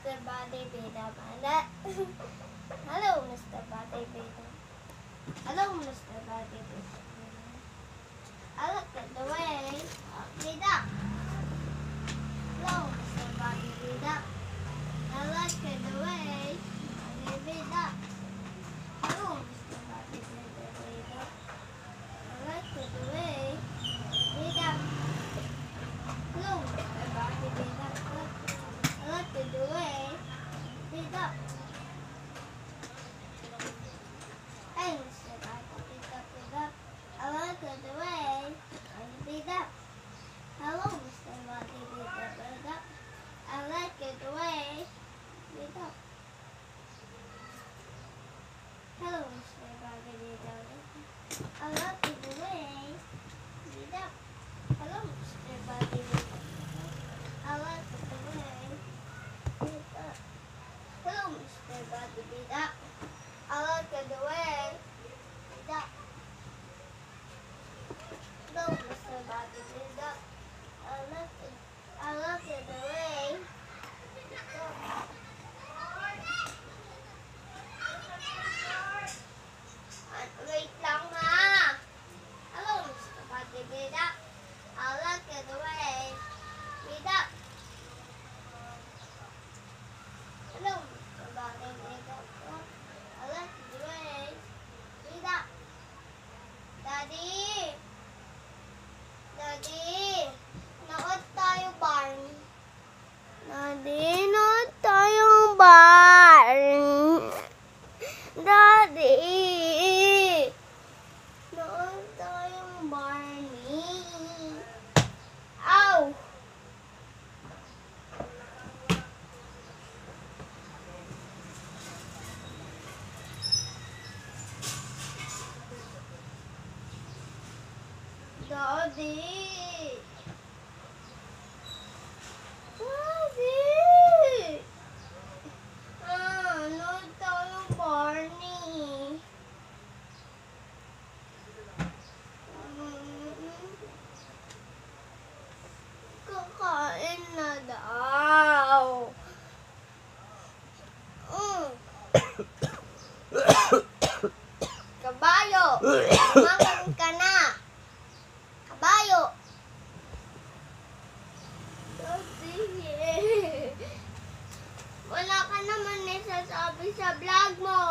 Mr. Bodybuilder. Hello, Mr. Bodybuilder. Hello, Mr. Bodybuilder. I look at the way. Bida. Hello, Mr. Bodybuilder. I look at the way. Bida. Hello, Mr. Bodybuilder. I look at the way. Bida. Hello, Mr. Bodybuilder. I look at the way. Bida. Hey, Mr. Bodybuilder. I look at the way. Bida. Hello, Mr. Bodybuilder. I like it the way. Bida. Hello, Mr. Bodybuilder. I like it the way. Bida. Hello, Mr. Bodybuilder. I like it the way. Bida. Hello, Mr. Bodybuilder. I like it the way. Bida. Hello, Mr. Bodybuilder. I like it the way. Wait lang ha. Hello, Mr. Bodybuilder. I like it the way. Bida. Hello, Mr. Bodybuilder. I like it the way. Bida. Daddy. Daddy. Nood tayo barn. Daddy, nood tayong barn. Daddy. Nood tayong Barney. Ow! Daddy. Daddy. Nood tayong Barney. Kakain na daw. Kabayo, kumain ka na. Kabayo. Daddy. Wala ka naman nasasabi sa vlog mo.